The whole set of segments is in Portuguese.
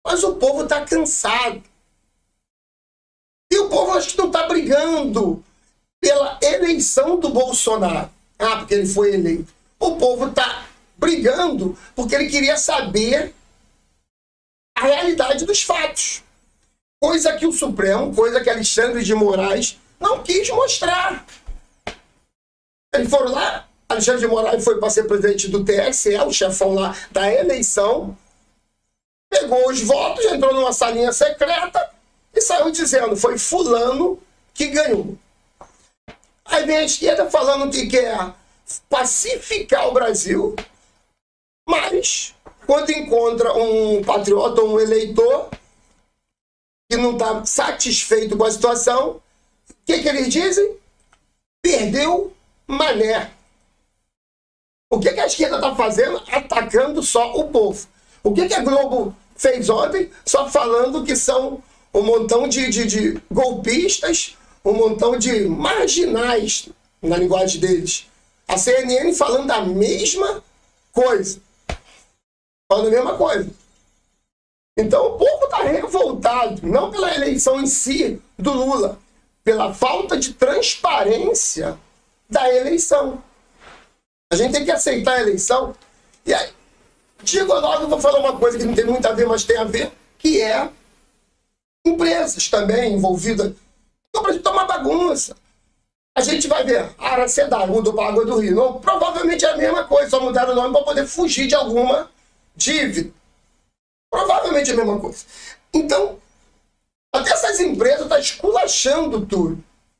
Mas o povo está cansado. E o povo acho que não está brigando pela eleição do Bolsonaro. Ah, porque ele foi eleito. O povo está brigando porque ele queria saber a realidade dos fatos. Coisa que o Supremo, coisa que Alexandre de Moraes não quis mostrar. Eles foram lá, Alexandre de Moraes foi para ser presidente do TSE, o chefão lá da eleição, pegou os votos, entrou numa salinha secreta e saiu dizendo, foi fulano que ganhou. Aí vem a esquerda falando que quer pacificar o Brasil, mas quando encontra um patriota, um eleitor, que não está satisfeito com a situação, o que eles dizem? Perdeu mané. O que a esquerda está fazendo? Atacando só o povo. O que a Globo fez ontem? Só falando que são um montão de golpistas, um montão de marginais, na linguagem deles. A CNN falando a mesma coisa. Falando a mesma coisa. Então o povo está revoltado, não pela eleição em si do Lula, pela falta de transparência da eleição. A gente tem que aceitar a eleição. E aí, digo logo, eu vou falar uma coisa que não tem muito a ver, mas tem a ver, que é empresas também envolvidas. Então, para a gente tomar bagunça. A gente vai ver, a Aracedar mudou para a Água do Rio. Não, provavelmente é a mesma coisa, só mudaram o nome para poder fugir de alguma dívida. Provavelmente é a mesma coisa. Então, até essas empresas estão esculachando tudo.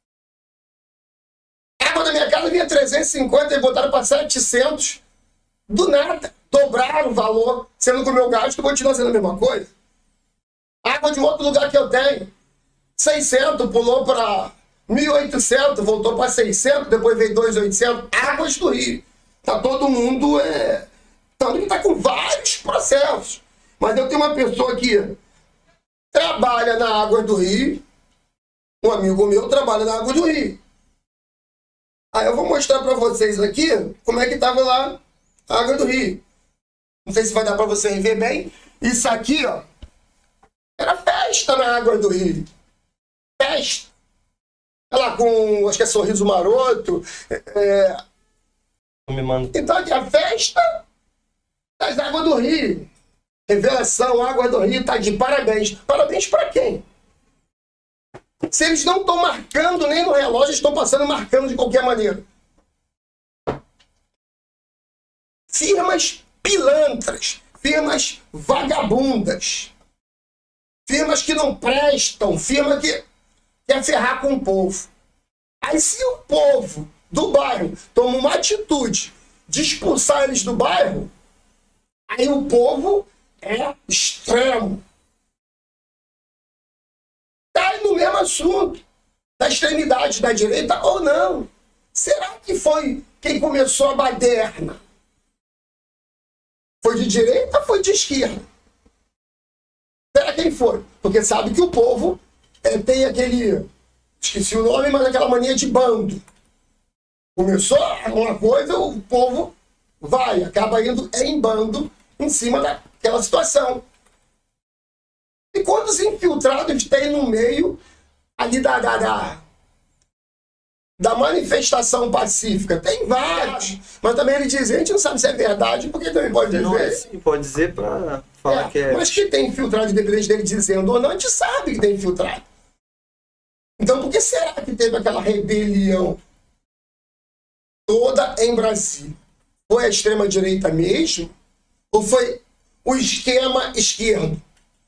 A água da minha casa vinha 350 e botaram para 700. Do nada. Dobraram o valor, sendo que o meu gasto continua sendo a mesma coisa. A água de um outro lugar que eu tenho, 600, pulou para 1.800, voltou para 600, depois veio 2.800. Águas do Rio. Tá todo mundo... Tanto que está com vários processos. Mas eu tenho uma pessoa que trabalha na Água do Rio, um amigo meu trabalha na Água do Rio. Aí eu vou mostrar para vocês aqui como é que estava lá a Água do Rio. Não sei se vai dar para vocês ver bem. Isso aqui, ó, era festa na Água do Rio. Festa. Olha lá com, acho que é Sorriso Maroto. Então aqui a festa das Águas do Rio. Revelação, Água do Rio tá de parabéns. Parabéns para quem? Se eles não estão marcando nem no relógio, estão passando marcando de qualquer maneira. Firmas pilantras, firmas vagabundas, firmas que não prestam, firma que quer ferrar com o povo. Aí se o povo do bairro toma uma atitude de expulsar eles do bairro, aí o povo é extremo. Cai no mesmo assunto da extremidade da direita ou não. Será que foi quem começou a baderna? Foi de direita ou foi de esquerda? Será quem foi? Porque sabe que o povo tem aquele... Esqueci o nome, mas aquela mania de bando. Começou uma coisa, o povo vai, acaba indo em bando em cima daquela situação. E quantos infiltrados tem no meio ali da manifestação pacífica? Tem vários. Mas também ele diz, a gente não sabe se é verdade, porque também pode dizer. Não, sim, pode dizer para falar que é. Mas que tem infiltrado, independente dele dizendo ou não, a gente sabe que tem infiltrado. Então por que será que teve aquela rebelião toda em Brasília? Foi a extrema-direita mesmo? Ou foi o esquema esquerdo?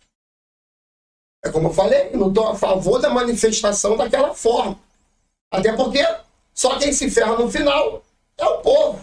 É como eu falei, eu não estou a favor da manifestação daquela forma. Até porque só quem se ferra no final é o povo.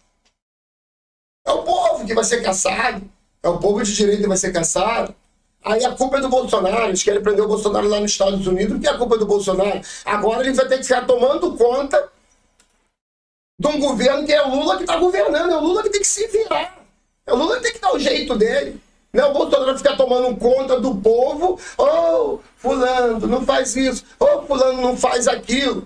É o povo que vai ser caçado. É o povo de direita que vai ser caçado. Aí a culpa é do Bolsonaro. Eles querem prender o Bolsonaro lá nos Estados Unidos. O que é a culpa do Bolsonaro? Agora ele vai ter que ficar tomando conta de um governo que é o Lula que está governando. É o Lula que tem que se virar. É o Lula que tem que dar o jeito dele. Não é o Bolsonaro ficar tomando conta do povo. Oh, fulano, não faz isso. Oh, fulano, não faz aquilo.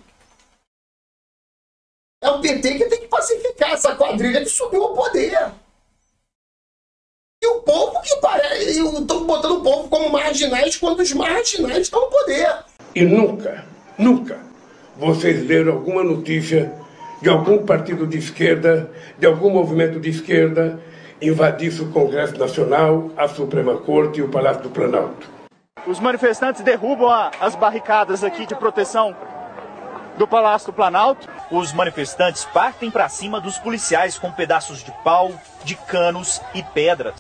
É o PT que tem que pacificar essa quadrilha que subiu ao poder. E o povo que parece. Estão botando o povo como marginais quando os marginais estão no poder. E nunca vocês leram alguma notícia de algum partido de esquerda, de algum movimento de esquerda, invadisse o Congresso Nacional, a Suprema Corte e o Palácio do Planalto. Os manifestantes derrubam as barricadas aqui de proteção do Palácio do Planalto. Os manifestantes partem para cima dos policiais com pedaços de pau, de canos e pedras.